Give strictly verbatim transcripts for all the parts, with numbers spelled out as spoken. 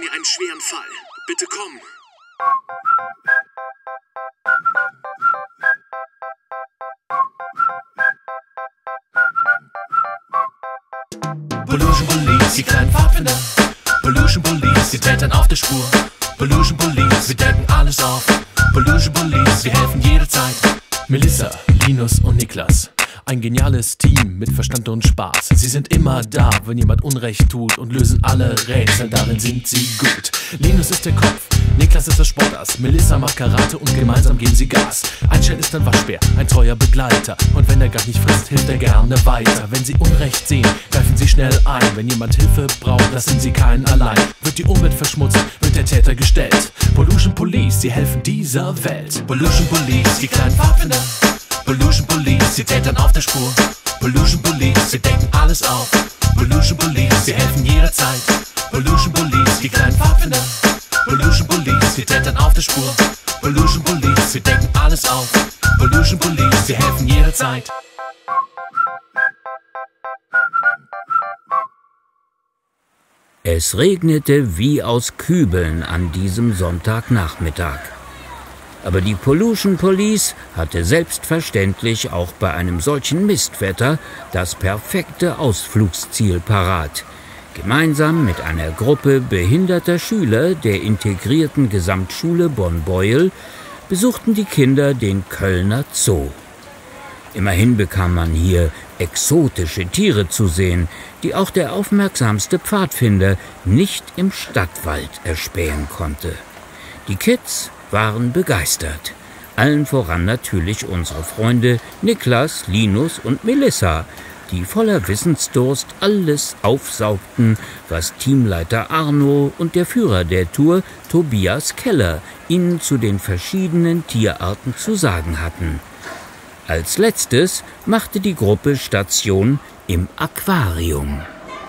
wir einen schweren Fall. Bitte komm. Pollution Police, die kleinen Pfadfinder. Pollution Police, die Tätern auf der Spur. Pollution Police, wir decken alles auf. Pollution Police, wir helfen jederzeit. Melissa, Linus und Niklas, ein geniales Team mit Verstand und Spaß. Sie sind immer da, wenn jemand Unrecht tut und lösen alle Rätsel, darin sind sie gut. Linus ist der Kopf, Niklas ist der Sportass, Melissa macht Karate und gemeinsam geben sie Gas. Einstein ist ein Waschbär, ein treuer Begleiter, und wenn er gar nicht frisst, hilft er gerne weiter. Wenn sie Unrecht sehen, greifen sie schnell ein. Wenn jemand Hilfe braucht, lassen sie keinen allein. Wird die Umwelt verschmutzt, wird der Täter gestellt. Pollution Police, sie helfen dieser Welt. Pollution Police, die kleinen Pfadfinder. Pollution Police, sie tätern auf der Spur. Pollution Police, sie decken alles auf. Pollution Police, sie helfen jederzeit. Pollution Police, die kleinen Pfadfinder. Pollution Police, sie tätern auf der Spur. Pollution Police, sie decken alles auf. Pollution Police, sie helfen jederzeit. Es regnete wie aus Kübeln an diesem Sonntagnachmittag. Aber die Pollution Police hatte selbstverständlich auch bei einem solchen Mistwetter das perfekte Ausflugsziel parat. Gemeinsam mit einer Gruppe behinderter Schüler der integrierten Gesamtschule Bonn-Beuel besuchten die Kinder den Kölner Zoo. Immerhin bekam man hier exotische Tiere zu sehen, die auch der aufmerksamste Pfadfinder nicht im Stadtwald erspähen konnte. Die Kids waren begeistert. Allen voran natürlich unsere Freunde Niklas, Linus und Melissa, die voller Wissensdurst alles aufsaugten, was Teamleiter Arno und der Führer der Tour, Tobias Keller, ihnen zu den verschiedenen Tierarten zu sagen hatten. Als letztes machte die Gruppe Station im Aquarium.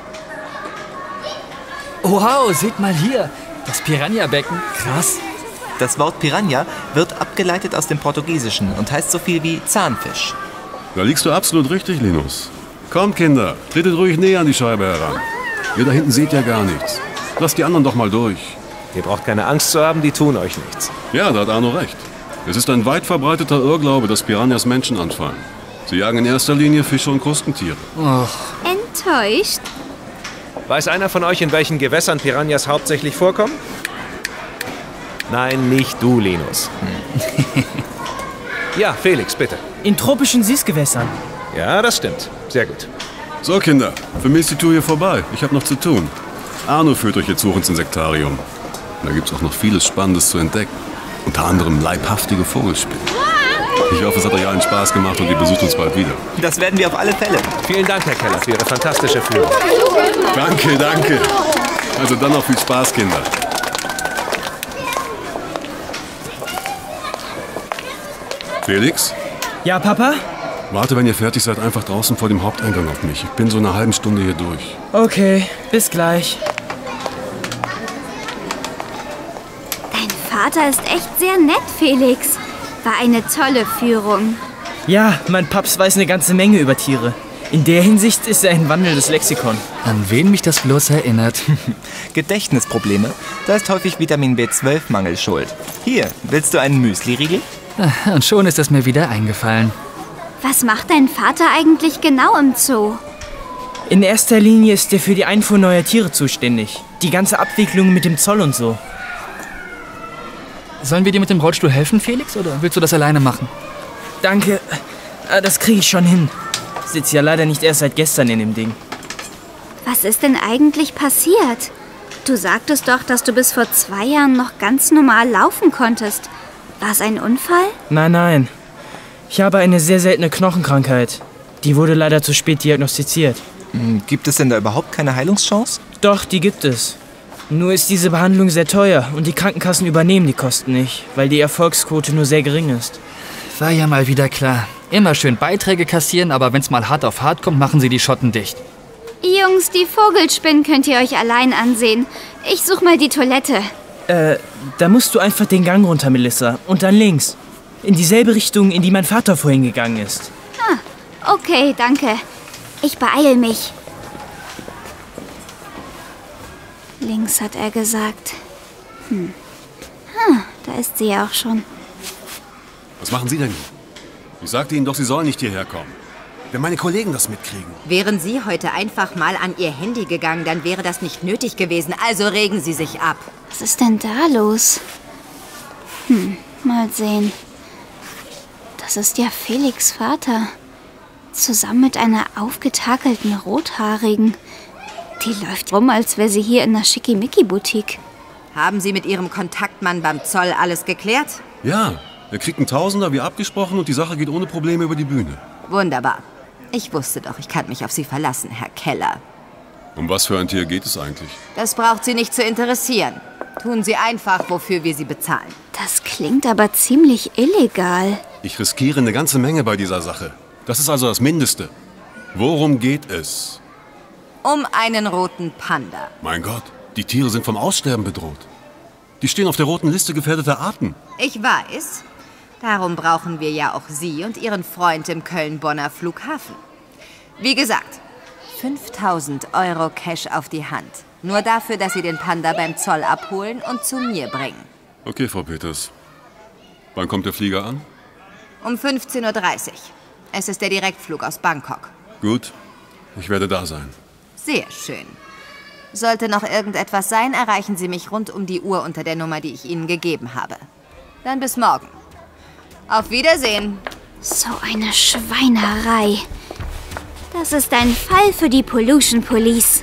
Wow, seht mal hier, das Piranha-Becken, krass. Das Wort Piranha wird abgeleitet aus dem Portugiesischen und heißt so viel wie Zahnfisch. Da liegst du absolut richtig, Linus. Kommt, Kinder, tretet ruhig näher an die Scheibe heran. Ihr da hinten seht ja gar nichts. Lasst die anderen doch mal durch. Ihr braucht keine Angst zu haben, die tun euch nichts. Ja, da hat Arno recht. Es ist ein weit verbreiteter Irrglaube, dass Piranhas Menschen anfallen. Sie jagen in erster Linie Fische und Krustentiere. Och. Enttäuscht? Weiß einer von euch, in welchen Gewässern Piranhas hauptsächlich vorkommen? Nein, nicht du, Linus. Hm. Ja, Felix, bitte. In tropischen Süßgewässern. Ja, das stimmt. Sehr gut. So, Kinder, für mich ist die Tour hier vorbei. Ich habe noch zu tun. Arno führt euch jetzt hoch ins Insektarium. Da gibt's auch noch vieles Spannendes zu entdecken. Unter anderem leibhaftige Vogelspinnen. Ich hoffe, es hat euch allen Spaß gemacht und ihr besucht uns bald wieder. Das werden wir auf alle Fälle. Vielen Dank, Herr Keller, für Ihre fantastische Führung. Danke, danke. Also dann noch viel Spaß, Kinder. Felix? Ja, Papa? Warte, wenn ihr fertig seid, einfach draußen vor dem Haupteingang auf mich. Ich bin so eine halbe Stunde hier durch. Okay, bis gleich. Dein Vater ist echt sehr nett, Felix. War eine tolle Führung. Ja, mein Paps weiß eine ganze Menge über Tiere. In der Hinsicht ist er ein wandelndes Lexikon. An wen mich das bloß erinnert? Gedächtnisprobleme. Da ist häufig Vitamin B zwölf Mangel schuld. Hier, willst du einen Müsli-Riegel? Und schon ist es mir wieder eingefallen. Was macht dein Vater eigentlich genau im Zoo? In erster Linie ist er für die Einfuhr neuer Tiere zuständig. Die ganze Abwicklung mit dem Zoll und so. Sollen wir dir mit dem Rollstuhl helfen, Felix, oder willst du das alleine machen? Danke, das kriege ich schon hin. Sitze ja leider nicht erst seit gestern in dem Ding. Was ist denn eigentlich passiert? Du sagtest doch, dass du bis vor zwei Jahren noch ganz normal laufen konntest. War es ein Unfall? Nein, nein. Ich habe eine sehr seltene Knochenkrankheit. Die wurde leider zu spät diagnostiziert. Gibt es denn da überhaupt keine Heilungschance? Doch, die gibt es. Nur ist diese Behandlung sehr teuer und die Krankenkassen übernehmen die Kosten nicht, weil die Erfolgsquote nur sehr gering ist. War ja mal wieder klar. Immer schön Beiträge kassieren, aber wenn's mal hart auf hart kommt, machen sie die Schotten dicht. Jungs, die Vogelspinnen könnt ihr euch allein ansehen. Ich such mal die Toilette. Äh, da musst du einfach den Gang runter, Melissa. Und dann links. In dieselbe Richtung, in die mein Vater vorhin gegangen ist. Ah, okay, danke. Ich beeil mich. Links, hat er gesagt. Hm. Ah, da ist sie ja auch schon. Was machen Sie denn hier? Ich sagte Ihnen doch, Sie sollen nicht hierher kommen. Wenn meine Kollegen das mitkriegen. Wären Sie heute einfach mal an Ihr Handy gegangen, dann wäre das nicht nötig gewesen. Also regen Sie sich ab. Was ist denn da los? Hm, mal sehen. Das ist ja Felix' Vater. Zusammen mit einer aufgetakelten Rothaarigen. Die läuft rum, als wäre sie hier in einer Schickimicki-Boutique. Haben Sie mit Ihrem Kontaktmann beim Zoll alles geklärt? Ja, er kriegt einen Tausender wie abgesprochen und die Sache geht ohne Probleme über die Bühne. Wunderbar. Ich wusste doch, ich kann mich auf Sie verlassen, Herr Keller. Um was für ein Tier geht es eigentlich? Das braucht Sie nicht zu interessieren. Tun Sie einfach, wofür wir Sie bezahlen. Das klingt aber ziemlich illegal. Ich riskiere eine ganze Menge bei dieser Sache. Das ist also das Mindeste. Worum geht es? Um einen roten Panda. Mein Gott, die Tiere sind vom Aussterben bedroht. Die stehen auf der roten Liste gefährdeter Arten. Ich weiß. Darum brauchen wir ja auch Sie und Ihren Freund im Köln-Bonner Flughafen. Wie gesagt, fünftausend Euro Cash auf die Hand. Nur dafür, dass Sie den Panda beim Zoll abholen und zu mir bringen. Okay, Frau Peters. Wann kommt der Flieger an? Um fünfzehn Uhr dreißig. Es ist der Direktflug aus Bangkok. Gut, ich werde da sein. Sehr schön. Sollte noch irgendetwas sein, erreichen Sie mich rund um die Uhr unter der Nummer, die ich Ihnen gegeben habe. Dann bis morgen. Auf Wiedersehen. So eine Schweinerei. Das ist ein Fall für die Pollution Police.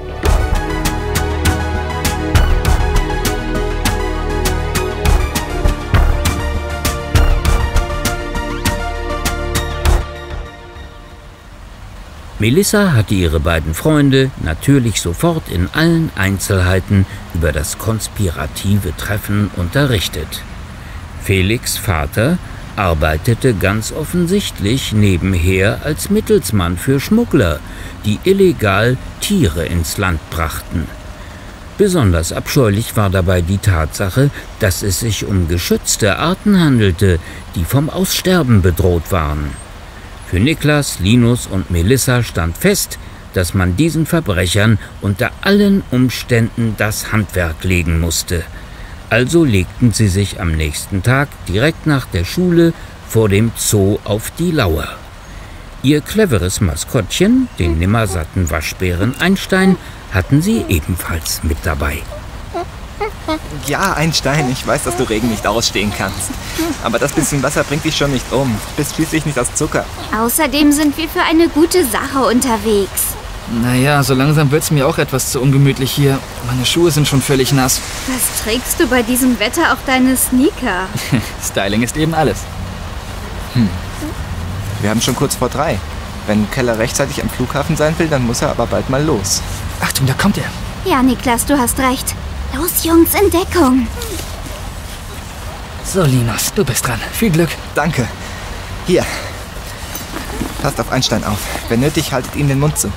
Melissa hatte ihre beiden Freunde natürlich sofort in allen Einzelheiten über das konspirative Treffen unterrichtet. Felix' Vater arbeitete ganz offensichtlich nebenher als Mittelsmann für Schmuggler, die illegal Tiere ins Land brachten. Besonders abscheulich war dabei die Tatsache, dass es sich um geschützte Arten handelte, die vom Aussterben bedroht waren. Für Niklas, Linus und Melissa stand fest, dass man diesen Verbrechern unter allen Umständen das Handwerk legen musste. Also legten sie sich am nächsten Tag direkt nach der Schule vor dem Zoo auf die Lauer. Ihr cleveres Maskottchen, den nimmersatten Waschbären Einstein, hatten sie ebenfalls mit dabei. Ja, Einstein, ich weiß, dass du Regen nicht ausstehen kannst. Aber das bisschen Wasser bringt dich schon nicht um. Du bist schließlich nicht aus Zucker. Außerdem sind wir für eine gute Sache unterwegs. Naja, so langsam wird's mir auch etwas zu ungemütlich hier. Meine Schuhe sind schon völlig nass. Was trägst du bei diesem Wetter auch deine Sneaker? Styling ist eben alles. Hm. Wir haben schon kurz vor drei. Wenn Keller rechtzeitig am Flughafen sein will, dann muss er aber bald mal los. Achtung, da kommt er. Ja, Niklas, du hast recht. Los, Jungs, in Deckung. So, Linus, du bist dran. Viel Glück. Danke. Hier. Passt auf Einstein auf. Wenn nötig, haltet ihm den Mund zu.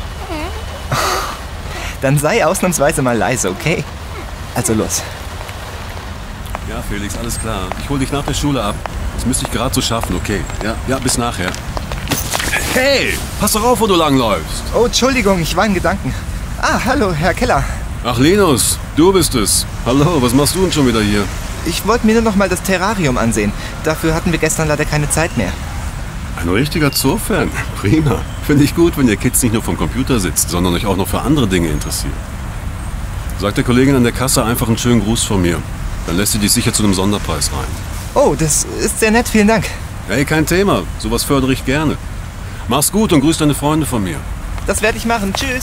Dann sei ausnahmsweise mal leise, okay? Also los. Ja, Felix, alles klar. Ich hol dich nach der Schule ab. Das müsste ich gerade so schaffen, okay? Ja, ja, bis nachher. Hey, pass doch auf, wo du langläufst. Oh, Entschuldigung, ich war in Gedanken. Ah, hallo, Herr Keller. Ach, Linus, du bist es. Hallo, was machst du denn schon wieder hier? Ich wollte mir nur noch mal das Terrarium ansehen. Dafür hatten wir gestern leider keine Zeit mehr. Ein richtiger Zoo-Fan. Prima. Finde ich gut, wenn ihr Kids nicht nur vom Computer sitzt, sondern euch auch noch für andere Dinge interessiert. Sagt der Kollegin an der Kasse einfach einen schönen Gruß von mir. Dann lässt sie dich sicher zu einem Sonderpreis rein. Oh, das ist sehr nett. Vielen Dank. Hey, kein Thema. Sowas fördere ich gerne. Mach's gut und grüß deine Freunde von mir. Das werde ich machen. Tschüss.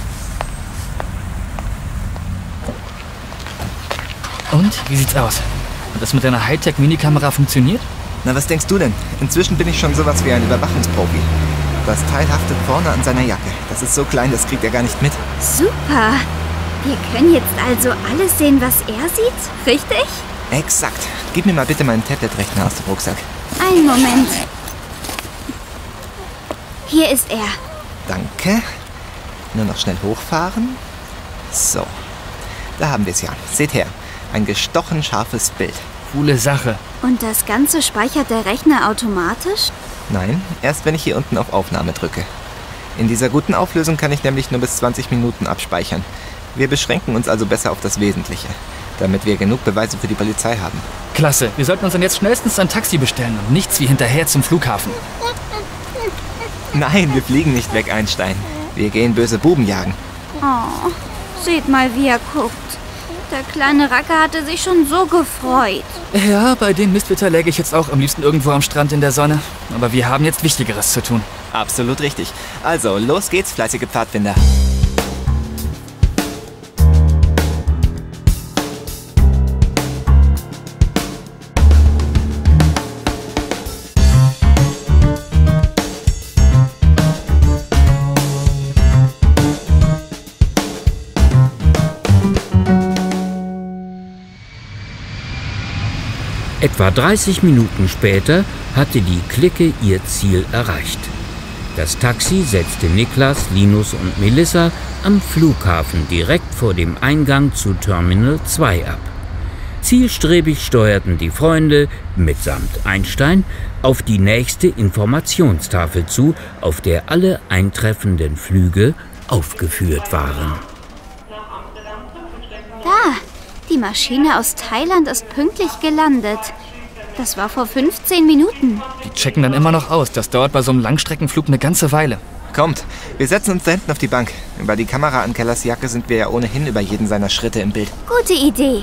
Und? Wie sieht's aus? Hat das mit deiner Hightech-Minikamera funktioniert? Na, was denkst du denn? Inzwischen bin ich schon sowas wie ein Überwachungsprofi. Das Teil haftet vorne an seiner Jacke. Das ist so klein, das kriegt er gar nicht mit. Super. Wir können jetzt also alles sehen, was er sieht, richtig? Exakt. Gib mir mal bitte meinen Tablet-Rechner aus dem Rucksack. Einen Moment. Hier ist er. Danke. Nur noch schnell hochfahren. So. Da haben wir es ja. Seht her. Ein gestochen scharfes Bild. Coole Sache. Und das Ganze speichert der Rechner automatisch? Nein, erst wenn ich hier unten auf Aufnahme drücke. In dieser guten Auflösung kann ich nämlich nur bis zwanzig Minuten abspeichern. Wir beschränken uns also besser auf das Wesentliche, damit wir genug Beweise für die Polizei haben. Klasse. Wir sollten uns dann jetzt schnellstens ein Taxi bestellen und nichts wie hinterher zum Flughafen. Nein, wir fliegen nicht weg, Einstein. Wir gehen böse Buben jagen. Oh, seht mal, wie er guckt. Der kleine Racker hatte sich schon so gefreut. Ja, bei dem Mistwetter läge ich jetzt auch am liebsten irgendwo am Strand in der Sonne. Aber wir haben jetzt Wichtigeres zu tun. Absolut richtig. Also, los geht's, fleißige Pfadfinder. Etwa dreißig Minuten später hatte die Clique ihr Ziel erreicht. Das Taxi setzte Niklas, Linus und Melissa am Flughafen direkt vor dem Eingang zu Terminal zwei ab. Zielstrebig steuerten die Freunde mitsamt Einstein auf die nächste Informationstafel zu, auf der alle eintreffenden Flüge aufgeführt waren. Da, die Maschine aus Thailand ist pünktlich gelandet. Das war vor fünfzehn Minuten. Die checken dann immer noch aus. Das dauert bei so einem Langstreckenflug eine ganze Weile. Kommt, wir setzen uns da hinten auf die Bank. Über die Kamera an Kellers Jacke sind wir ja ohnehin über jeden seiner Schritte im Bild. Gute Idee.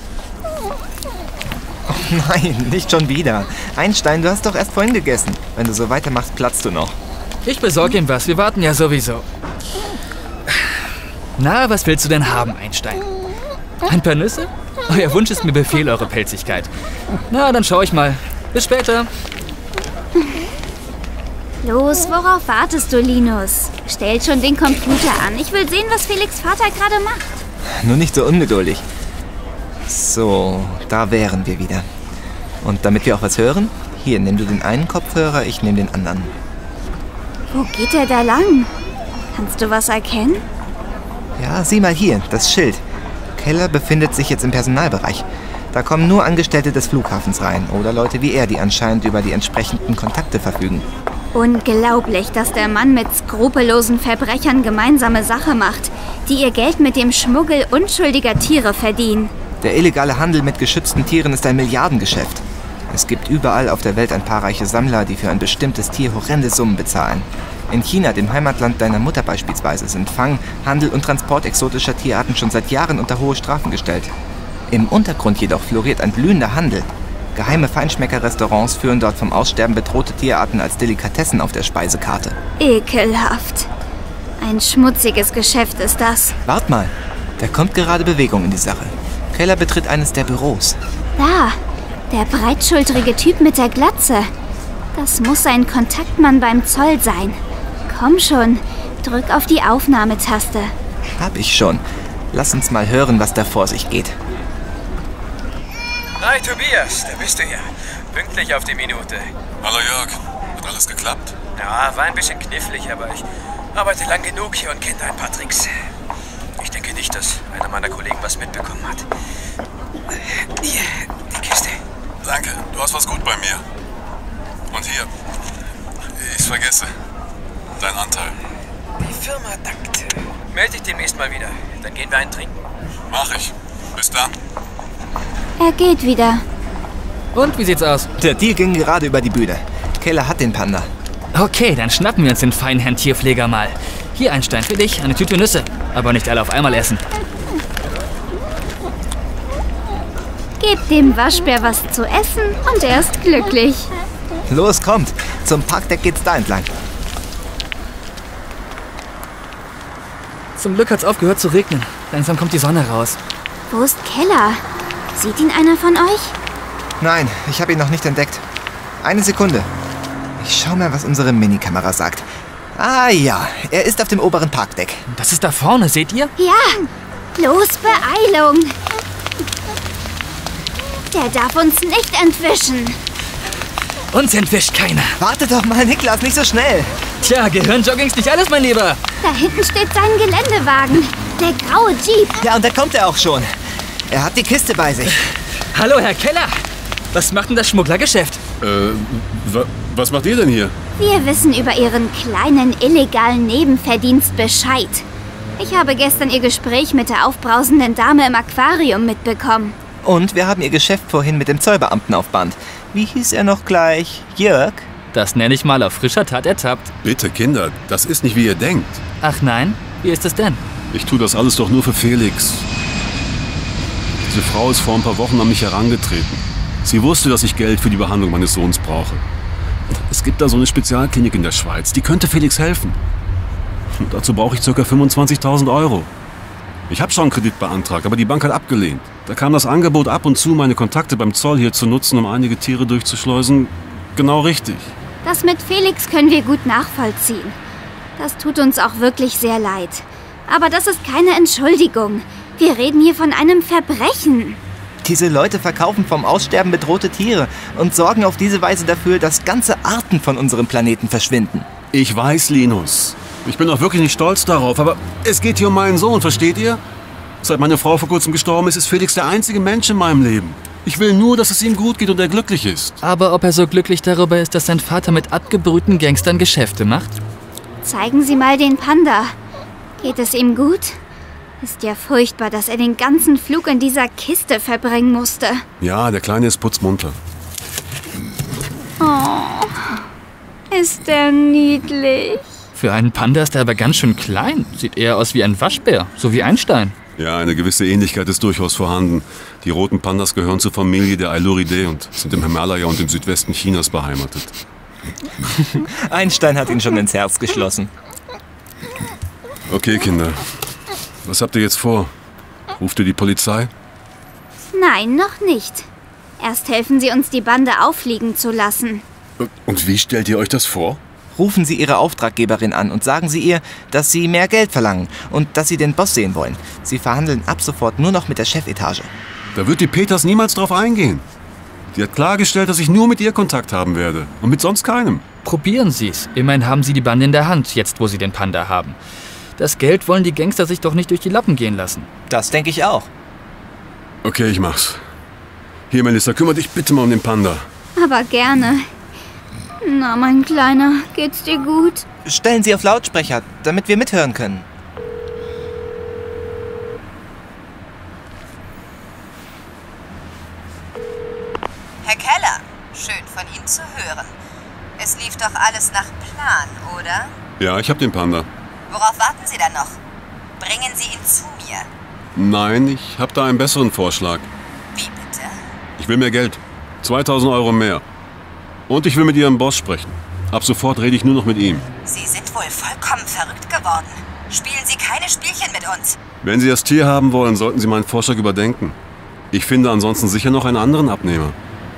Oh nein, nicht schon wieder. Einstein, du hast doch erst vorhin gegessen. Wenn du so weitermachst, platzt du noch. Ich besorge ihm was. Wir warten ja sowieso. Na, was willst du denn haben, Einstein? Ein paar Nüsse? Euer Wunsch ist mir Befehl, eure Pelzigkeit. Na, dann schau ich mal. Bis später. Los, worauf wartest du, Linus? Stell schon den Computer an. Ich will sehen, was Felix Vater gerade macht. Nur nicht so ungeduldig. So, da wären wir wieder. Und damit wir auch was hören, hier, nimm du den einen Kopfhörer, ich nehme den anderen. Wo geht er da lang? Kannst du was erkennen? Ja, sieh mal hier, das Schild. Keller befindet sich jetzt im Personalbereich. Da kommen nur Angestellte des Flughafens rein oder Leute wie er, die anscheinend über die entsprechenden Kontakte verfügen. Unglaublich, dass der Mann mit skrupellosen Verbrechern gemeinsame Sache macht, die ihr Geld mit dem Schmuggel unschuldiger Tiere verdienen. Der illegale Handel mit geschützten Tieren ist ein Milliardengeschäft. Es gibt überall auf der Welt ein paar reiche Sammler, die für ein bestimmtes Tier horrende Summen bezahlen. In China, dem Heimatland deiner Mutter beispielsweise, sind Fang, Handel und Transport exotischer Tierarten schon seit Jahren unter hohe Strafen gestellt. Im Untergrund jedoch floriert ein blühender Handel. Geheime Feinschmecker-Restaurants führen dort vom Aussterben bedrohte Tierarten als Delikatessen auf der Speisekarte. Ekelhaft. Ein schmutziges Geschäft ist das. Wart mal, da kommt gerade Bewegung in die Sache. Keller betritt eines der Büros. Da, der breitschultrige Typ mit der Glatze. Das muss ein Kontaktmann beim Zoll sein. Komm schon, drück auf die Aufnahmetaste. Hab ich schon. Lass uns mal hören, was da vor sich geht. Hi Tobias, da bist du ja. Pünktlich auf die Minute. Hallo Jörg, hat alles geklappt? Ja, war ein bisschen knifflig, aber ich arbeite lang genug hier und kenne ein paar Tricks. Ich denke nicht, dass einer meiner Kollegen was mitbekommen hat. Hier, die Kiste. Danke, du hast was gut bei mir. Und hier, ich vergesse. Dein Anteil. Die Firma dankt. Melde dich demnächst mal wieder. Dann gehen wir einen trinken. Mach ich. Bis dann. Er geht wieder. Und, wie sieht's aus? Der Deal ging gerade über die Bühne. Keller hat den Panda. Okay, dann schnappen wir uns den feinen Herrn Tierpfleger mal. Hier, Einstein, für dich, eine Tüte Nüsse. Aber nicht alle auf einmal essen. Gebt dem Waschbär was zu essen und er ist glücklich. Los, kommt. Zum Parkdeck geht's da entlang. Zum Glück hat's aufgehört zu regnen. Langsam kommt die Sonne raus. Wo ist Keller? Sieht ihn einer von euch? Nein, ich habe ihn noch nicht entdeckt. Eine Sekunde. Ich schau mal, was unsere Minikamera sagt. Ah ja, er ist auf dem oberen Parkdeck. Das ist da vorne, seht ihr? Ja, los, Beeilung. Der darf uns nicht entwischen. Uns entwischt keiner. Warte doch mal, Niklas, nicht so schnell. Tja, Gehirnjogging ist nicht alles, mein Lieber. Da hinten steht sein Geländewagen. Der graue Jeep. Ja, und da kommt er auch schon. Er hat die Kiste bei sich. Hallo, Herr Keller. Was macht denn das Schmugglergeschäft? Äh, wa was macht ihr denn hier? Wir wissen über Ihren kleinen illegalen Nebenverdienst Bescheid. Ich habe gestern Ihr Gespräch mit der aufbrausenden Dame im Aquarium mitbekommen. Und wir haben Ihr Geschäft vorhin mit dem Zollbeamten auf Band. Wie hieß er noch gleich? Jörg? Das nenne ich mal auf frischer Tat ertappt. Bitte, Kinder, das ist nicht, wie ihr denkt. Ach nein? Wie ist es denn? Ich tue das alles doch nur für Felix. Diese Frau ist vor ein paar Wochen an mich herangetreten. Sie wusste, dass ich Geld für die Behandlung meines Sohns brauche. Es gibt da so eine Spezialklinik in der Schweiz, die könnte Felix helfen. Und dazu brauche ich ca. fünfundzwanzigtausend Euro. Ich habe schon einen Kredit beantragt, aber die Bank hat abgelehnt. Da kam das Angebot ab und zu, meine Kontakte beim Zoll hier zu nutzen, um einige Tiere durchzuschleusen, genau richtig. Das mit Felix können wir gut nachvollziehen. Das tut uns auch wirklich sehr leid. Aber das ist keine Entschuldigung. Wir reden hier von einem Verbrechen. Diese Leute verkaufen vom Aussterben bedrohte Tiere und sorgen auf diese Weise dafür, dass ganze Arten von unserem Planeten verschwinden. Ich weiß, Linus. Ich bin auch wirklich nicht stolz darauf, aber es geht hier um meinen Sohn, versteht ihr? Seit meine Frau vor kurzem gestorben ist, ist Felix der einzige Mensch in meinem Leben. Ich will nur, dass es ihm gut geht und er glücklich ist. Aber ob er so glücklich darüber ist, dass sein Vater mit abgebrühten Gangstern Geschäfte macht? Zeigen Sie mal den Panda. Geht es ihm gut? Ist ja furchtbar, dass er den ganzen Flug in dieser Kiste verbringen musste. Ja, der Kleine ist putzmunter. Oh, ist der niedlich. Für einen Panda ist er aber ganz schön klein. Sieht eher aus wie ein Waschbär, so wie Einstein. Ja, eine gewisse Ähnlichkeit ist durchaus vorhanden. Die roten Pandas gehören zur Familie der Ailuridae und sind im Himalaya und im Südwesten Chinas beheimatet. Einstein hat ihn schon ins Herz geschlossen. Okay, Kinder. Was habt ihr jetzt vor? Ruft ihr die Polizei? Nein, noch nicht. Erst helfen Sie uns, die Bande auffliegen zu lassen. Und wie stellt ihr euch das vor? Rufen Sie Ihre Auftraggeberin an und sagen Sie ihr, dass Sie mehr Geld verlangen und dass Sie den Boss sehen wollen. Sie verhandeln ab sofort nur noch mit der Chefetage. Da wird die Peters niemals drauf eingehen. Sie hat klargestellt, dass ich nur mit ihr Kontakt haben werde und mit sonst keinem. Probieren Sie's. Immerhin haben Sie die Bande in der Hand, jetzt wo Sie den Panda haben. Das Geld wollen die Gangster sich doch nicht durch die Lappen gehen lassen. Das denke ich auch. Okay, ich mach's. Hier, Melissa, kümmere dich bitte mal um den Panda. Aber gerne. Na, mein Kleiner, geht's dir gut? Stellen Sie auf Lautsprecher, damit wir mithören können. Herr Keller, schön von Ihnen zu hören. Es lief doch alles nach Plan, oder? Ja, ich hab den Panda. Worauf warten Sie dann noch? Bringen Sie ihn zu mir. Nein, ich hab da einen besseren Vorschlag. Wie bitte? Ich will mehr Geld. zweitausend Euro mehr. Und ich will mit Ihrem Boss sprechen. Ab sofort rede ich nur noch mit ihm. Sie sind wohl vollkommen verrückt geworden. Spielen Sie keine Spielchen mit uns. Wenn Sie das Tier haben wollen, sollten Sie meinen Vorschlag überdenken. Ich finde ansonsten sicher noch einen anderen Abnehmer.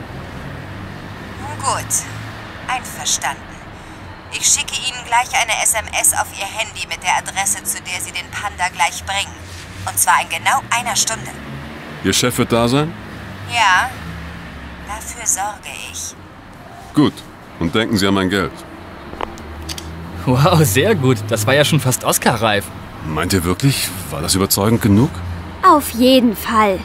Gut, einverstanden. Ich schicke Ihnen gleich eine S M S auf Ihr Handy mit der Adresse, zu der Sie den Panda gleich bringen. Und zwar in genau einer Stunde. Ihr Chef wird da sein? Ja, dafür sorge ich. Gut. Und denken Sie an mein Geld. Wow, sehr gut. Das war ja schon fast Oscar-reif. Meint ihr wirklich? War das überzeugend genug? Auf jeden Fall.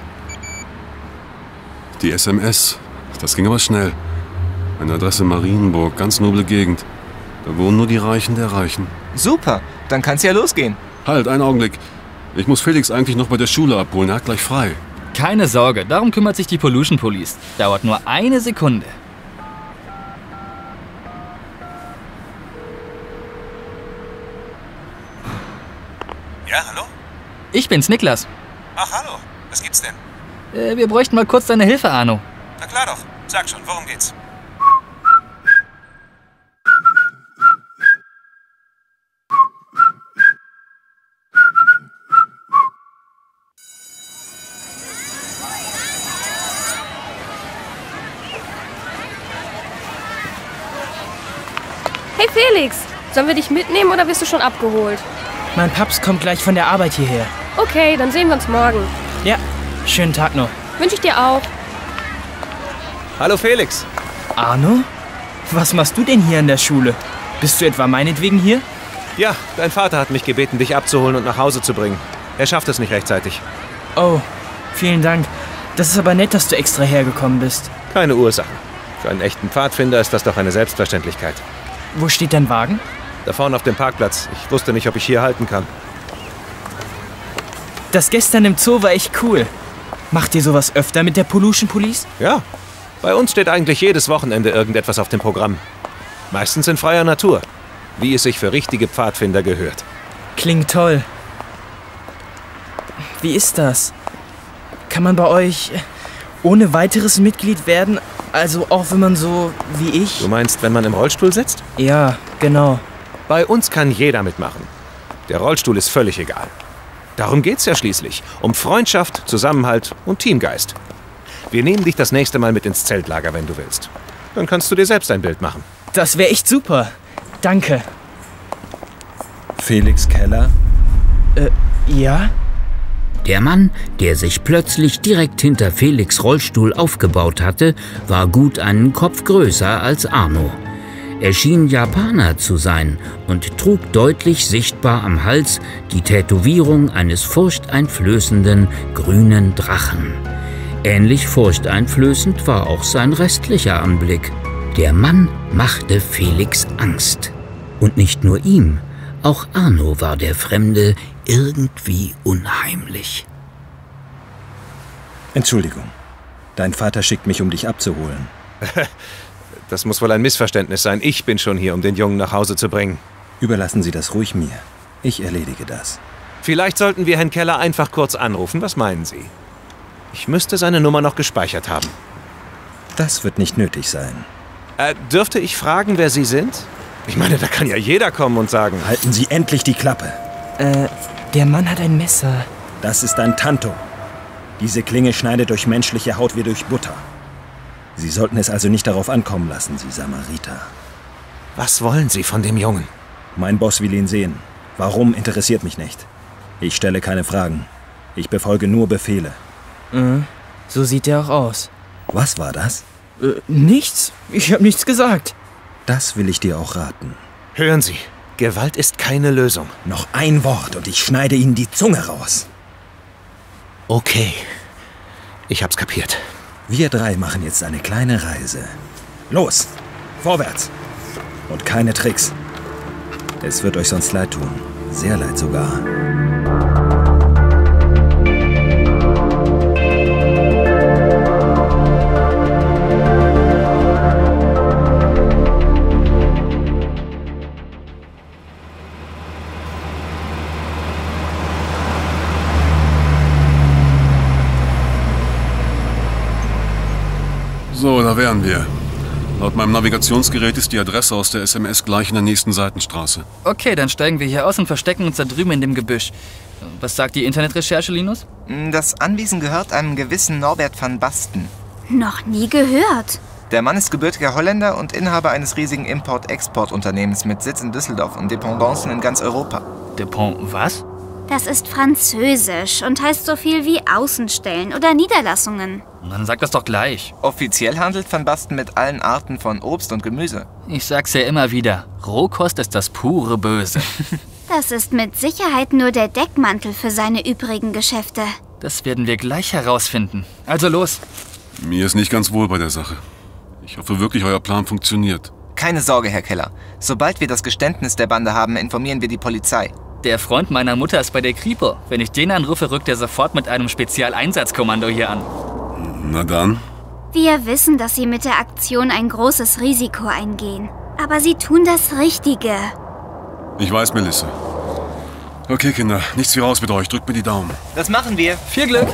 Die S M S. Das ging aber schnell. Eine Adresse Marienburg, ganz noble Gegend. Da wohnen nur die Reichen der Reichen. Super, dann kann's ja losgehen. Halt, einen Augenblick. Ich muss Felix eigentlich noch bei der Schule abholen. Er hat gleich frei. Keine Sorge, darum kümmert sich die Pollution Police. Dauert nur eine Sekunde. Ja, hallo? Ich bin's, Niklas. Ach, hallo. Was gibt's denn? Äh, wir bräuchten mal kurz deine Hilfe, Arno. Na klar doch. Sag schon, worum geht's? Hey Felix, sollen wir dich mitnehmen oder wirst du schon abgeholt? Mein Paps kommt gleich von der Arbeit hierher. Okay, dann sehen wir uns morgen. Ja, schönen Tag noch. Wünsche ich dir auch. Hallo Felix. Arno? Was machst du denn hier in der Schule? Bist du etwa meinetwegen hier? Ja, dein Vater hat mich gebeten, dich abzuholen und nach Hause zu bringen. Er schafft es nicht rechtzeitig. Oh, vielen Dank. Das ist aber nett, dass du extra hergekommen bist. Keine Ursache. Für einen echten Pfadfinder ist das doch eine Selbstverständlichkeit. Wo steht dein Wagen? Da vorne auf dem Parkplatz. Ich wusste nicht, ob ich hier halten kann. Das gestern im Zoo war echt cool. Macht ihr sowas öfter mit der Pollution Police? Ja. Bei uns steht eigentlich jedes Wochenende irgendetwas auf dem Programm. Meistens in freier Natur. Wie es sich für richtige Pfadfinder gehört. Klingt toll. Wie ist das? Kann man bei euch ohne weiteres Mitglied werden? Also auch wenn man so wie ich... Du meinst, wenn man im Rollstuhl sitzt? Ja, genau. Bei uns kann jeder mitmachen. Der Rollstuhl ist völlig egal. Darum geht's ja schließlich. Um Freundschaft, Zusammenhalt und Teamgeist. Wir nehmen dich das nächste Mal mit ins Zeltlager, wenn du willst. Dann kannst du dir selbst ein Bild machen. Das wäre echt super. Danke. Felix Keller? Äh, ja? Der Mann, der sich plötzlich direkt hinter Felix' Rollstuhl aufgebaut hatte, war gut einen Kopf größer als Arno. Er schien Japaner zu sein und trug deutlich sichtbar am Hals die Tätowierung eines furchteinflößenden grünen Drachen. Ähnlich furchteinflößend war auch sein restlicher Anblick. Der Mann machte Felix Angst. Und nicht nur ihm, auch Arno war der Fremde irgendwie unheimlich. Entschuldigung, dein Vater schickt mich, um dich abzuholen. Das muss wohl ein Missverständnis sein. Ich bin schon hier, um den Jungen nach Hause zu bringen. Überlassen Sie das ruhig mir. Ich erledige das. Vielleicht sollten wir Herrn Keller einfach kurz anrufen. Was meinen Sie? Ich müsste seine Nummer noch gespeichert haben. Das wird nicht nötig sein. Äh, dürfte ich fragen, wer Sie sind? Ich meine, da kann ja jeder kommen und sagen... Halten Sie endlich die Klappe. Äh, der Mann hat ein Messer. Das ist ein Tanto. Diese Klinge schneidet durch menschliche Haut wie durch Butter. Sie sollten es also nicht darauf ankommen lassen, Sie Samariter. Was wollen Sie von dem Jungen? Mein Boss will ihn sehen. Warum, interessiert mich nicht. Ich stelle keine Fragen. Ich befolge nur Befehle. Mhm. So sieht er auch aus. Was war das? Äh, nichts. Ich habe nichts gesagt. Das will ich dir auch raten. Hören Sie, Gewalt ist keine Lösung. Noch ein Wort und ich schneide Ihnen die Zunge raus. Okay. Ich hab's kapiert. Wir drei machen jetzt eine kleine Reise. Los, vorwärts. Und keine Tricks. Es wird euch sonst leid tun. Sehr leid sogar. So, da wären wir. Laut meinem Navigationsgerät ist die Adresse aus der S M S gleich in der nächsten Seitenstraße. Okay, dann steigen wir hier aus und verstecken uns da drüben in dem Gebüsch. Was sagt die Internetrecherche, Linus? Das Anwesen gehört einem gewissen Norbert van Basten. Noch nie gehört. Der Mann ist gebürtiger Holländer und Inhaber eines riesigen Import-Export-Unternehmens mit Sitz in Düsseldorf und Dependancen in ganz Europa. Depend was? Das ist französisch und heißt so viel wie Außenstellen oder Niederlassungen. Dann sag das doch gleich. Offiziell handelt Van Basten mit allen Arten von Obst und Gemüse. Ich sag's ja immer wieder, Rohkost ist das pure Böse. Das ist mit Sicherheit nur der Deckmantel für seine übrigen Geschäfte. Das werden wir gleich herausfinden. Also los. Mir ist nicht ganz wohl bei der Sache. Ich hoffe wirklich, euer Plan funktioniert. Keine Sorge, Herr Keller. Sobald wir das Geständnis der Bande haben, informieren wir die Polizei. Der Freund meiner Mutter ist bei der Kripo. Wenn ich den anrufe, rückt er sofort mit einem Spezialeinsatzkommando hier an. Na dann. Wir wissen, dass Sie mit der Aktion ein großes Risiko eingehen. Aber Sie tun das Richtige. Ich weiß, Melissa. Okay, Kinder, nichts wie raus mit euch. Drückt mir die Daumen. Das machen wir. Viel Glück.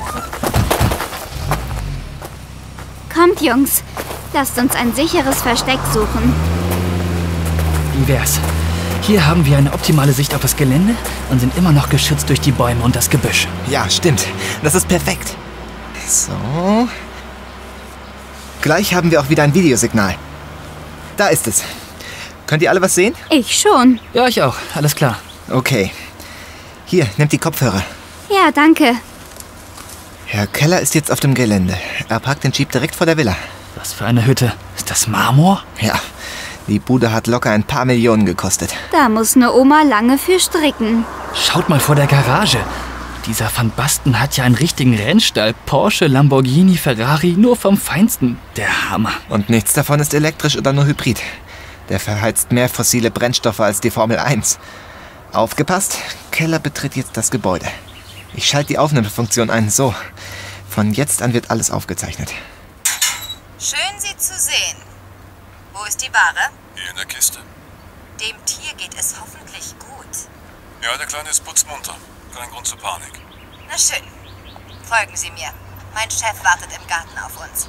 Kommt, Jungs. Lasst uns ein sicheres Versteck suchen. Wie wär's? Hier haben wir eine optimale Sicht auf das Gelände und sind immer noch geschützt durch die Bäume und das Gebüsch. Ja, stimmt. Das ist perfekt. So. Gleich haben wir auch wieder ein Videosignal. Da ist es. Könnt ihr alle was sehen? Ich schon. Ja, ich auch. Alles klar. Okay. Hier, nehmt die Kopfhörer. Ja, danke. Herr Keller ist jetzt auf dem Gelände. Er parkt den Jeep direkt vor der Villa. Was für eine Hütte. Ist das Marmor? Ja. Die Bude hat locker ein paar Millionen gekostet. Da muss eine Oma lange für stricken. Schaut mal vor der Garage. Dieser Van Basten hat ja einen richtigen Rennstall. Porsche, Lamborghini, Ferrari, nur vom Feinsten. Der Hammer. Und nichts davon ist elektrisch oder nur Hybrid. Der verheizt mehr fossile Brennstoffe als die Formel eins. Aufgepasst, Keller betritt jetzt das Gebäude. Ich schalte die Aufnahmefunktion ein. So, von jetzt an wird alles aufgezeichnet. Schön, Sie zu sehen. Wo ist die Ware? Hier in der Kiste. Dem Tier geht es hoffentlich gut. Ja, der Kleine ist putzmunter. Kein Grund zur Panik. Na schön. Folgen Sie mir. Mein Chef wartet im Garten auf uns.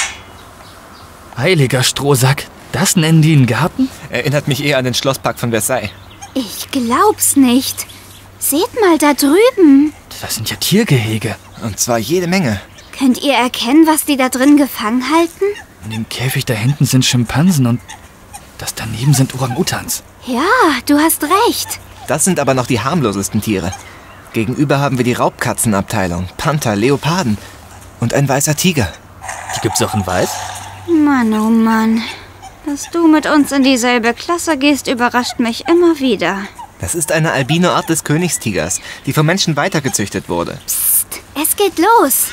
Heiliger Strohsack, das nennen die einen Garten? Erinnert mich eher an den Schlosspark von Versailles. Ich glaub's nicht. Seht mal da drüben. Das sind ja Tiergehege. Und zwar jede Menge. Könnt ihr erkennen, was die da drin gefangen halten? In dem Käfig da hinten sind Schimpansen und das daneben sind Orang-Utans. Ja, du hast recht. Das sind aber noch die harmlosesten Tiere. Gegenüber haben wir die Raubkatzenabteilung, Panther, Leoparden und ein weißer Tiger. Die gibt's auch in weiß? Mann, oh Mann. Dass du mit uns in dieselbe Klasse gehst, überrascht mich immer wieder. Das ist eine Albinoart des Königstigers, die vom Menschen weitergezüchtet wurde. Psst, es geht los.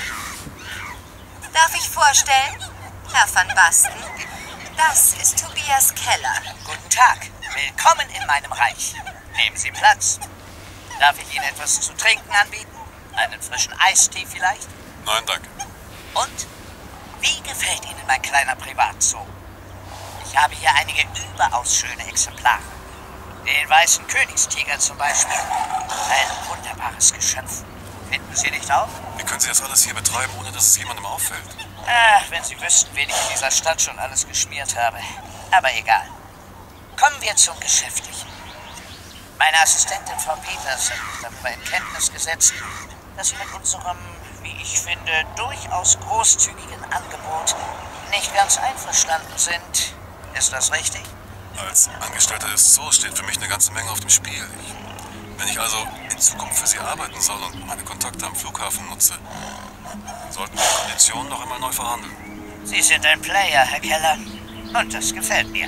Darf ich vorstellen? Herr van Basten, das ist Tobias Keller. Guten Tag, willkommen in meinem Reich. Nehmen Sie Platz. Darf ich Ihnen etwas zu trinken anbieten? Einen frischen Eistee vielleicht? Nein, danke. Und? Wie gefällt Ihnen mein kleiner Privatzoo? Ich habe hier einige überaus schöne Exemplare. Den weißen Königstiger zum Beispiel. Ein wunderbares Geschöpf. Finden Sie nicht auch? Wie können Sie das alles hier betreiben, ohne dass es jemandem auffällt? Ach, wenn Sie wüssten, wen ich in dieser Stadt schon alles geschmiert habe. Aber egal. Kommen wir zum Geschäftlichen. Meine Assistentin Frau Peters hat mich darüber in Kenntnis gesetzt, dass Sie mit unserem, wie ich finde, durchaus großzügigen Angebot nicht ganz einverstanden sind. Ist das richtig? Als Angestellter des Zoos steht für mich eine ganze Menge auf dem Spiel. Ich, wenn ich also in Zukunft für Sie arbeiten soll und meine Kontakte am Flughafen nutze, sollten wir die Konditionen noch einmal neu verhandeln. Sie sind ein Player, Herr Keller. Und das gefällt mir.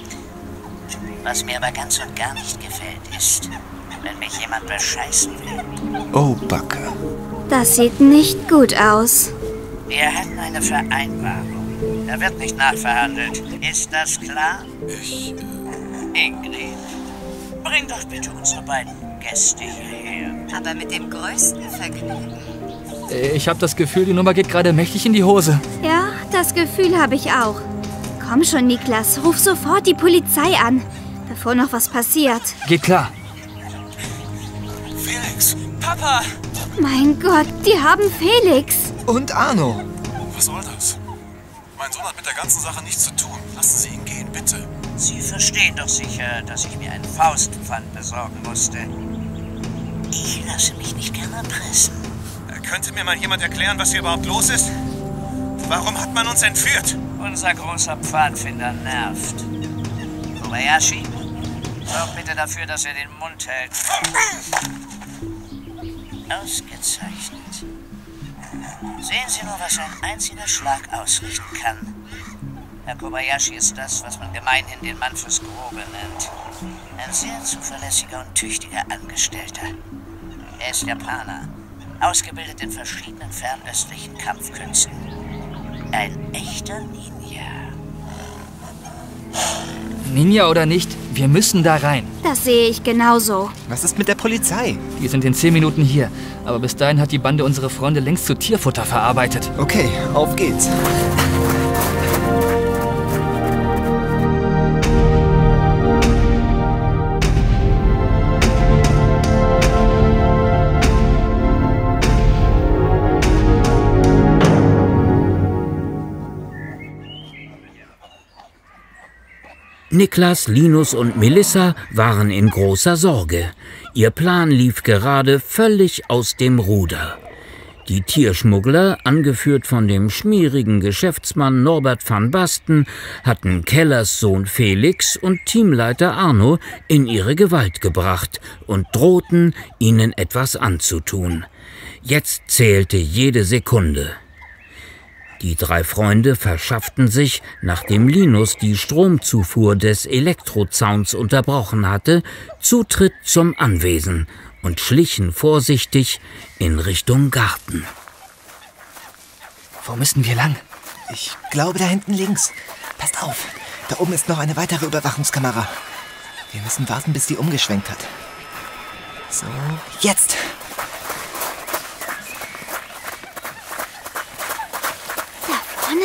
Was mir aber ganz und gar nicht gefällt, ist, wenn mich jemand bescheißen will. Oh, Backe. Das sieht nicht gut aus. Wir hatten eine Vereinbarung. Da wird nicht nachverhandelt. Ist das klar? Ich... Äh... Ingrid, bring doch bitte unsere beiden Gäste hierher. Aber mit dem größten Vergnügen. Ich habe das Gefühl, die Nummer geht gerade mächtig in die Hose. Ja, das Gefühl habe ich auch. Komm schon, Niklas, ruf sofort die Polizei an, bevor noch was passiert. Geht klar. Felix! Papa! Mein Gott, die haben Felix. Und Arno. Was soll das? Mein Sohn hat mit der ganzen Sache nichts zu tun. Lassen Sie ihn gehen, bitte. Sie verstehen doch sicher, dass ich mir einen Faustpfand besorgen musste. Ich lasse mich nicht gerne erpressen. Könnte mir mal jemand erklären, was hier überhaupt los ist? Warum hat man uns entführt? Unser großer Pfadfinder nervt. Kobayashi, sorg bitte dafür, dass er den Mund hält. Ausgezeichnet. Sehen Sie nur, was ein einziger Schlag ausrichten kann. Herr Kobayashi ist das, was man gemeinhin den Mann fürs Grobe nennt. Ein sehr zuverlässiger und tüchtiger Angestellter. Er ist Japaner, ausgebildet in verschiedenen fernöstlichen Kampfkünsten. Ein echter Ninja. Ninja oder nicht, wir müssen da rein. Das sehe ich genauso. Was ist mit der Polizei? Die sind in zehn Minuten hier. Aber bis dahin hat die Bande unsere Freunde längst zu Tierfutter verarbeitet. Okay, auf geht's. Niklas, Linus und Melissa waren in großer Sorge. Ihr Plan lief gerade völlig aus dem Ruder. Die Tierschmuggler, angeführt von dem schmierigen Geschäftsmann Norbert van Basten, hatten Kellers Sohn Felix und Teamleiter Arno in ihre Gewalt gebracht und drohten, ihnen etwas anzutun. Jetzt zählte jede Sekunde. Die drei Freunde verschafften sich, nachdem Linus die Stromzufuhr des Elektrozauns unterbrochen hatte, Zutritt zum Anwesen und schlichen vorsichtig in Richtung Garten. Wo müssen wir lang? Ich glaube, da hinten links. Passt auf, da oben ist noch eine weitere Überwachungskamera. Wir müssen warten, bis die umgeschwenkt hat. So, jetzt!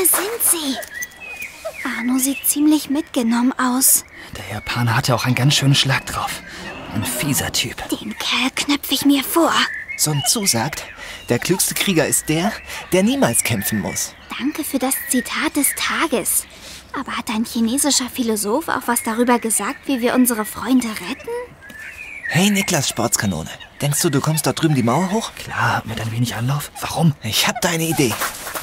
sind sie. Arno sieht ziemlich mitgenommen aus. Der Japaner hatte auch einen ganz schönen Schlag drauf. Ein fieser Typ. Den Kerl knöpfe ich mir vor. Sun Tzu sagt, der klügste Krieger ist der, der niemals kämpfen muss. Danke für das Zitat des Tages. Aber hat ein chinesischer Philosoph auch was darüber gesagt, wie wir unsere Freunde retten? Hey Niklas, Sportskanone. Denkst du, du kommst dort drüben die Mauer hoch? Klar, mit ein wenig Anlauf. Warum? Ich hab da eine Idee.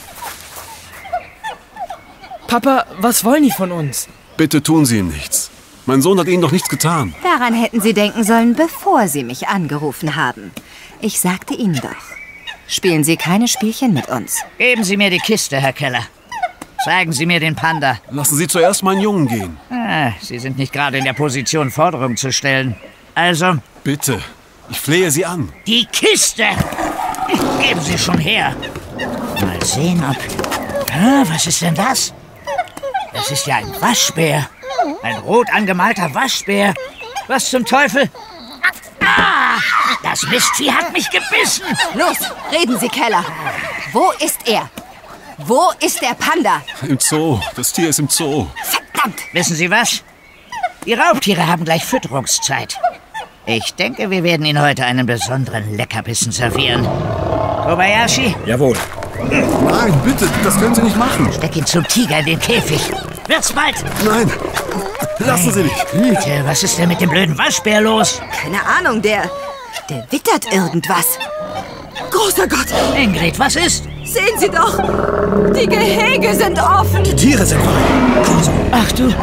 Papa, was wollen die von uns? Bitte tun Sie ihm nichts. Mein Sohn hat Ihnen doch nichts getan. Daran hätten Sie denken sollen, bevor Sie mich angerufen haben. Ich sagte Ihnen doch, spielen Sie keine Spielchen mit uns. Geben Sie mir die Kiste, Herr Keller. Zeigen Sie mir den Panda. Lassen Sie zuerst meinen Jungen gehen. Ah, Sie sind nicht gerade in der Position, Forderungen zu stellen. Also? Bitte, ich flehe Sie an. Die Kiste! Geben Sie schon her. Mal sehen, ob... Ah, was ist denn das? Das ist ja ein Waschbär. Ein rot angemalter Waschbär. Was zum Teufel? Ah, das Mistvieh hat mich gebissen. Los, reden Sie, Keller. Wo ist er? Wo ist der Panda? Im Zoo. Das Tier ist im Zoo. Verdammt! Wissen Sie was? Die Raubtiere haben gleich Fütterungszeit. Ich denke, wir werden Ihnen heute einen besonderen Leckerbissen servieren. Kobayashi? Jawohl. Nein, bitte, das können Sie nicht machen. Steck ihn zum Tiger in den Käfig. Wird's bald? Nein, lassen Sie mich. Güte, was ist denn mit dem blöden Waschbär los? Keine Ahnung, der... der wittert irgendwas. Großer Gott! Ingrid, was ist? Sehen Sie doch! Die Gehege sind offen! Die Tiere sind frei. Komm so. Ach du...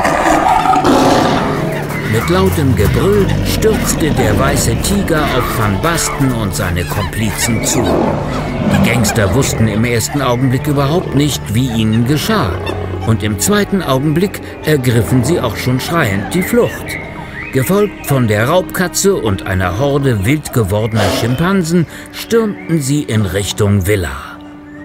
Mit lautem Gebrüll stürzte der weiße Tiger auf Van Basten und seine Komplizen zu. Die Gangster wussten im ersten Augenblick überhaupt nicht, wie ihnen geschah. Und im zweiten Augenblick ergriffen sie auch schon schreiend die Flucht. Gefolgt von der Raubkatze und einer Horde wild gewordener Schimpansen stürmten sie in Richtung Villa.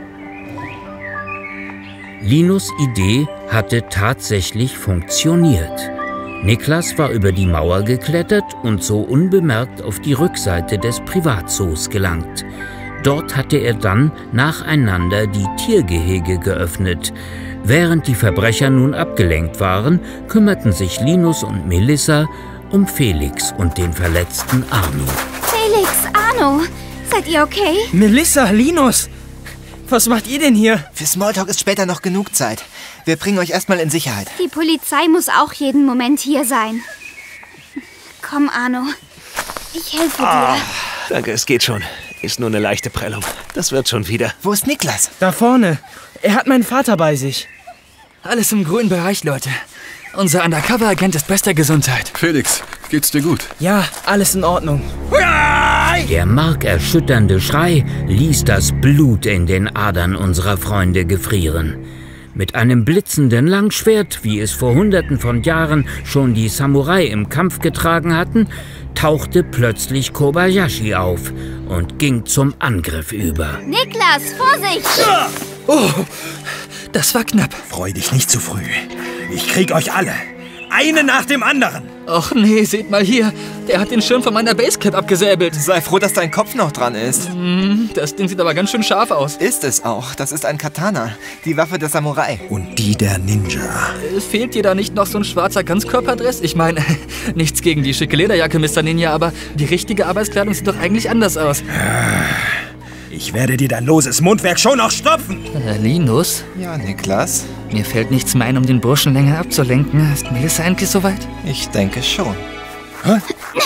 Linus' Idee hatte tatsächlich funktioniert. Niklas war über die Mauer geklettert und so unbemerkt auf die Rückseite des Privatzoos gelangt. Dort hatte er dann nacheinander die Tiergehege geöffnet. Während die Verbrecher nun abgelenkt waren, kümmerten sich Linus und Melissa um Felix und den verletzten Arno. Felix, Arno, seid ihr okay? Melissa, Linus, was macht ihr denn hier? Für Smalltalk ist später noch genug Zeit. Wir bringen euch erstmal in Sicherheit. Die Polizei muss auch jeden Moment hier sein. Komm, Arno. Ich helfe Ah, dir. danke, es geht schon. Ist nur eine leichte Prellung. Das wird schon wieder. Wo ist Niklas? Da vorne. Er hat meinen Vater bei sich. Alles im grünen Bereich, Leute. Unser Undercover-Agent ist bester Gesundheit. Felix, geht's dir gut? Ja, alles in Ordnung. Der markerschütternde Schrei ließ das Blut in den Adern unserer Freunde gefrieren. Mit einem blitzenden Langschwert, wie es vor Hunderten von Jahren schon die Samurai im Kampf getragen hatten, tauchte plötzlich Kobayashi auf und ging zum Angriff über. Niklas, Vorsicht! Oh, das war knapp. Freu dich nicht zu früh. Ich krieg euch alle. Eine nach dem anderen. Och nee, seht mal hier. Der hat den Schirm von meiner Basecap abgesäbelt. Sei froh, dass dein Kopf noch dran ist. Mm, das Ding sieht aber ganz schön scharf aus. Ist es auch. Das ist ein Katana. Die Waffe der Samurai. Und die der Ninja. Äh, fehlt dir da nicht noch so ein schwarzer Ganzkörperdress? Ich meine, nichts gegen die schicke Lederjacke, Mister Ninja, aber die richtige Arbeitskleidung sieht doch eigentlich anders aus. Ich werde dir dein loses Mundwerk schon noch stopfen. Äh, Linus? Ja, Niklas? Mir fällt nichts mehr ein, um den Burschen länger abzulenken. Ist Melissa endlich soweit? Ich denke schon. Hä?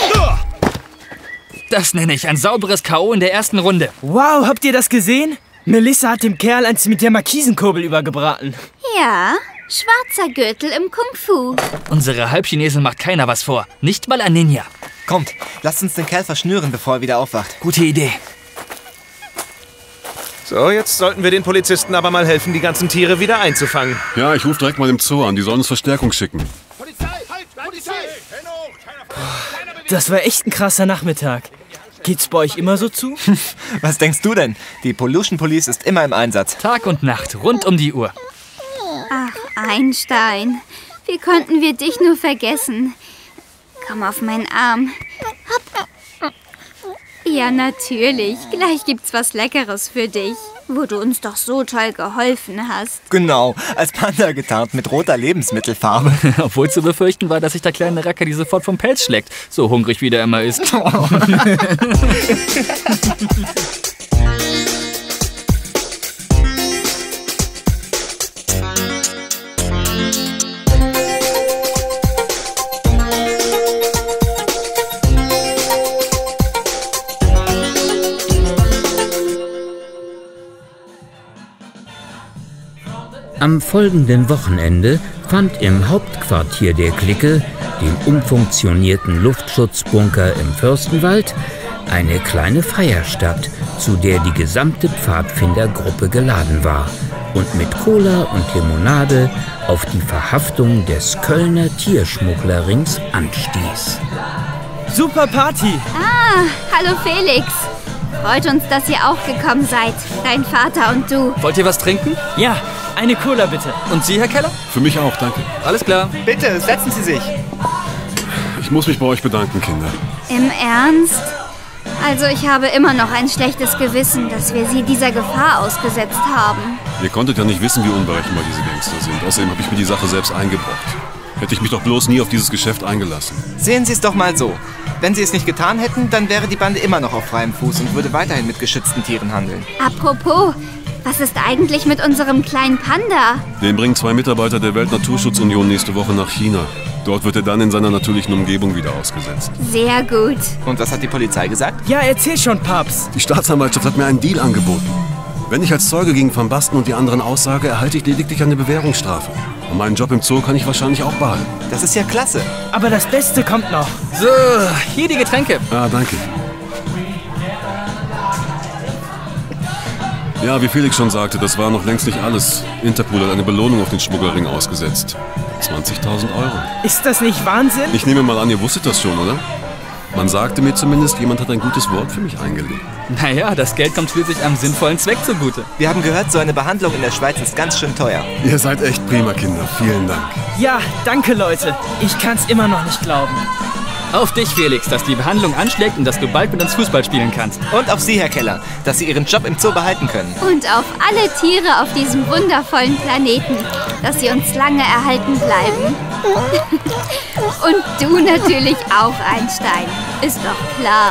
Das nenne ich ein sauberes K O in der ersten Runde. Wow, habt ihr das gesehen? Melissa hat dem Kerl eins mit der Markisenkurbel übergebraten. Ja, schwarzer Gürtel im Kung-Fu. Unsere Halbchinesin macht keiner was vor. Nicht mal ein Ninja. Kommt, lasst uns den Kerl verschnüren, bevor er wieder aufwacht. Gute Idee. So, jetzt sollten wir den Polizisten aber mal helfen, die ganzen Tiere wieder einzufangen. Ja, ich rufe direkt mal im Zoo an. Die sollen uns Verstärkung schicken. Polizei! Halt! Polizei! Das war echt ein krasser Nachmittag. Geht's bei euch immer so zu? Was denkst du denn? Die Pollution Police ist immer im Einsatz. Tag und Nacht, rund um die Uhr. Ach, Einstein. Wie konnten wir dich nur vergessen? Komm auf meinen Arm. Hopp. Ja, natürlich. Gleich gibt's was Leckeres für dich. wo du uns doch so toll geholfen hast. Genau, als Panda getarnt mit roter Lebensmittelfarbe. Obwohl zu befürchten war, dass sich der kleine Racker die sofort vom Pelz schlägt, so hungrig wie der immer ist. Am folgenden Wochenende fand im Hauptquartier der Clique, dem umfunktionierten Luftschutzbunker im Fürstenwald, eine kleine Feier statt, zu der die gesamte Pfadfindergruppe geladen war und mit Cola und Limonade auf die Verhaftung des Kölner Tierschmugglerrings anstieß. Super Party! Ah, hallo Felix. Freut uns, dass ihr auch gekommen seid, dein Vater und du. Wollt ihr was trinken? Ja, eine Cola bitte. Und Sie, Herr Keller? Für mich auch, danke. Alles klar. Bitte, setzen Sie sich. Ich muss mich bei euch bedanken, Kinder. Im Ernst? Also ich habe immer noch ein schlechtes Gewissen, dass wir sie dieser Gefahr ausgesetzt haben. Ihr konntet ja nicht wissen, wie unberechenbar diese Gangster sind. Außerdem habe ich mir die Sache selbst eingebrockt. Hätte ich mich doch bloß nie auf dieses Geschäft eingelassen. Sehen Sie es doch mal so. Wenn Sie es nicht getan hätten, dann wäre die Bande immer noch auf freiem Fuß und würde weiterhin mit geschützten Tieren handeln. Apropos, was ist eigentlich mit unserem kleinen Panda? Den bringen zwei Mitarbeiter der Weltnaturschutzunion nächste Woche nach China. Dort wird er dann in seiner natürlichen Umgebung wieder ausgesetzt. Sehr gut. Und was hat die Polizei gesagt? Ja, erzähl schon, Paps. Die Staatsanwaltschaft hat mir einen Deal angeboten. Wenn ich als Zeuge gegen Van Basten und die anderen aussage, erhalte ich lediglich eine Bewährungsstrafe. Und meinen Job im Zoo kann ich wahrscheinlich auch behalten. Das ist ja klasse. Aber das Beste kommt noch. So, hier die Getränke. Ah, danke. Ja, wie Felix schon sagte, das war noch längst nicht alles. Interpol hat eine Belohnung auf den Schmuggelring ausgesetzt. zwanzigtausend Euro. Ist das nicht Wahnsinn? Ich nehme mal an, ihr wusstet das schon, oder? Man sagte mir zumindest, jemand hat ein gutes Wort für mich eingelegt. Naja, das Geld kommt schließlich einem sinnvollen Zweck zugute. Wir haben gehört, so eine Behandlung in der Schweiz ist ganz schön teuer. Ihr seid echt prima, Kinder. Vielen Dank. Ja, danke, Leute. Ich kann's immer noch nicht glauben. Auf dich, Felix, dass die Behandlung anschlägt und dass du bald mit uns Fußball spielen kannst. Und auf Sie, Herr Keller, dass Sie Ihren Job im Zoo behalten können. Und auf alle Tiere auf diesem wundervollen Planeten, dass sie uns lange erhalten bleiben. Und du natürlich auch, Einstein. Ist doch klar.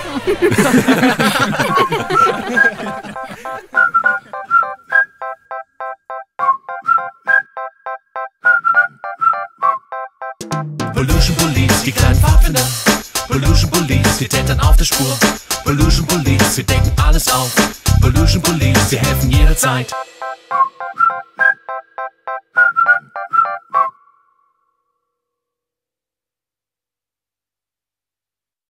Pollution Police, die kleinen Pfadfinder. Pollution Police, wir tätern auf der Spur. Pollution Police, wir decken alles auf. Pollution Police, wir helfen jederzeit.